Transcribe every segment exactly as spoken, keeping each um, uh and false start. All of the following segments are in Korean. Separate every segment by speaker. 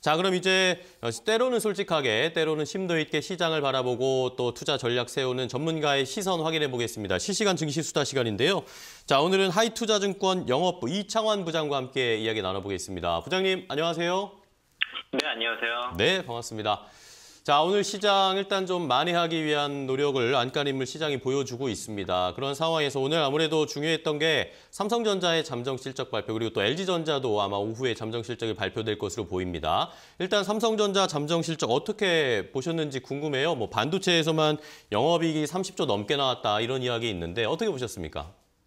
Speaker 1: 자, 그럼 이제 때로는 솔직하게, 때로는 심도 있게 시장을 바라보고 또 투자 전략 세우는 전문가의 시선 확인해 보겠습니다. 실시간 증시 수다 시간인데요. 자, 오늘은 하이투자증권 영업부 이창환 부장과 함께 이야기 나눠보겠습니다. 부장님, 안녕하세요.
Speaker 2: 네, 안녕하세요.
Speaker 1: 네, 반갑습니다. 자, 오늘 시장 일단 좀 만회하기 위한 노력을 안간힘을 시장이 보여주고 있습니다. 그런 상황에서 오늘 아무래도 중요했던 게 삼성전자의 잠정 실적 발표 그리고 또 엘지전자도 아마 오후에 잠정 실적이 발표될 것으로 보입니다. 일단 삼성전자 잠정 실적 어떻게 보셨는지 궁금해요. 뭐 반도체에서만 영업이익이 삼십조 넘게 나왔다 이런 이야기 있는데 어떻게 보셨습니까?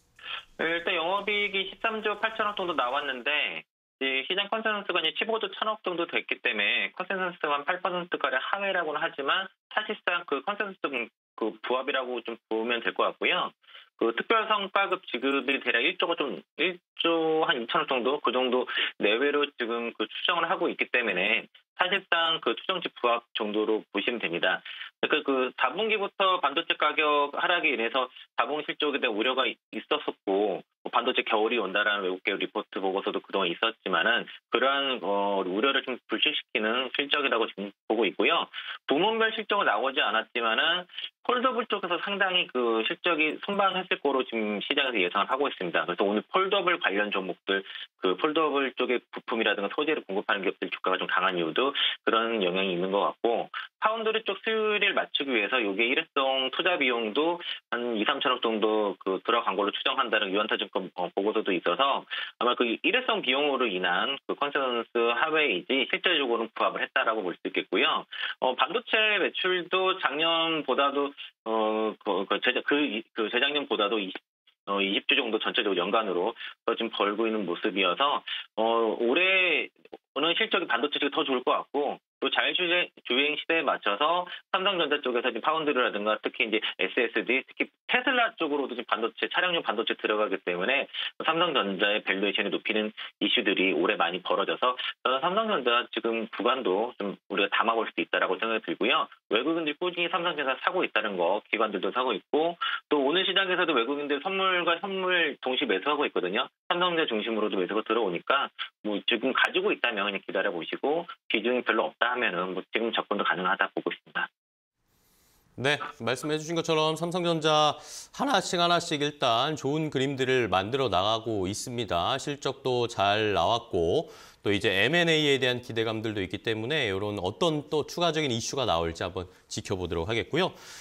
Speaker 2: 일단 영업이익이 십삼조 팔천억 정도 나왔는데 시장 컨센서스가 이제 십오조 천억 정도 됐기 때문에 컨센서스만 팔 퍼센트가량 하회라고는 하지만 사실상 그 컨센서스 그 부합이라고 좀 보면 될 것 같고요. 그 특별성과급 지급이 대략 일조가 좀 일조 한 이천억 정도 그 정도 내외로 지금 그 추정을 하고 있기 때문에 사실상 그 추정치 부합 정도로 보시면 됩니다. 그러니까 그 사 분기부터 반도체 가격 하락에 인해서 사 분기 실적에 대한 우려가 있었었고 반도체 겨울이 온다라는 외국계 리포트 보고서도 그동안 있었지만은 그러한 어, 우려를 좀 불식시키는 실적이라고 지금 보고 있고요. 부문별 실적은 나오지 않았지만은 폴더블 쪽에서 상당히 그 실적이 선방했을 거로 지금 시장에서 예상을 하고 있습니다. 그래서 오늘 폴더블 관련 종목들, 그 폴더블 쪽의 부품이라든가 소재를 공급하는 기업들 주가가 좀 강한 이유도 그런 영향이 있는 것 같고, 파운드리 쪽 수율을 맞추기 위해서 이게 일회성 투자 비용도 한 이, 삼천억 정도 그 들어간 걸로 추정한다는 유한타증권 보고서도 있어서 아마 그 일회성 비용으로 인한 그 컨센서스 하회이지 실질적으로는 부합을 했다라고 볼 수 있겠고요. 어, 반도체 매출도 작년보다도 어, 그, 그, 재작, 그, 그 재작년보다도 이십, 어, 이십조 정도 전체적으로 연간으로 지금 벌고 있는 모습이어서, 어, 올해는 실적이 반도체 쪽이 더 좋을 것 같고, 또 자율주행 시대에 맞춰서 삼성전자 쪽에서 지금 파운드리라든가 특히 이제 에스에스디, 특히 테슬라 쪽으로도 지금 반도체, 차량용 반도체 들어가기 때문에 삼성전자의 밸류에이션을 높이는 이슈들이 올해 많이 벌어져서 저는 삼성전자 지금 구간도 좀 우리가 담아볼 수도 있다라고 생각이 들고요. 외국인들이 꾸준히 삼성전자 사고 있다는 거, 기관들도 사고 있고, 또 오늘 시장에서도 외국인들 선물과 선물 동시 매수하고 있거든요. 삼성전자 중심으로도 매수가 들어오니까 뭐 지금 가지고 있다면 그냥 기다려 보시고 비중이 별로 없다 하면은 뭐 지금 접근도 가능하다 보고 있습니다.
Speaker 1: 네, 말씀해 주신 것처럼 삼성전자 하나씩 하나씩 일단 좋은 그림들을 만들어 나가고 있습니다. 실적도 잘 나왔고 또 이제 엠 앤 에이에 대한 기대감들도 있기 때문에 이런 어떤 또 추가적인 이슈가 나올지 한번 지켜보도록 하겠고요.